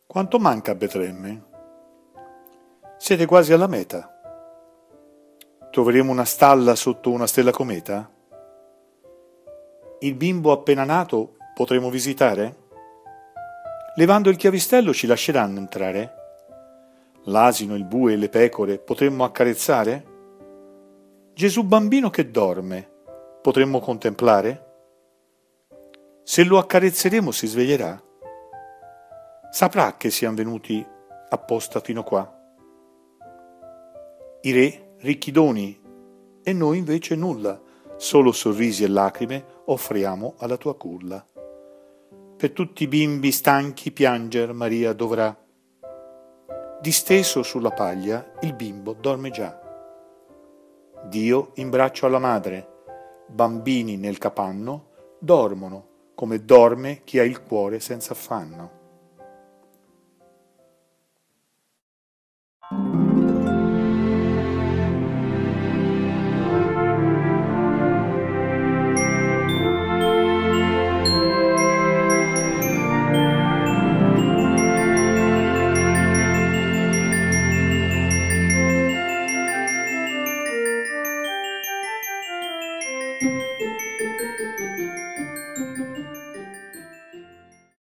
Quanto manca a Betlemme? Siete quasi alla meta. Troveremo una stalla sotto una stella cometa? Il bimbo appena nato potremo visitare? Levando il chiavistello ci lasceranno entrare? L'asino, il bue e le pecore potremmo accarezzare? Gesù bambino che dorme potremmo contemplare? Se lo accarezzeremo si sveglierà? Saprà che siamo venuti apposta fino qua? I re ricchi doni e noi invece nulla, solo sorrisi e lacrime offriamo alla tua culla. Per tutti i bimbi stanchi pianger Maria dovrà. Disteso sulla paglia il bimbo dorme già. Dio in braccio alla madre, bambini nel capanno dormono come dorme chi ha il cuore senza affanno.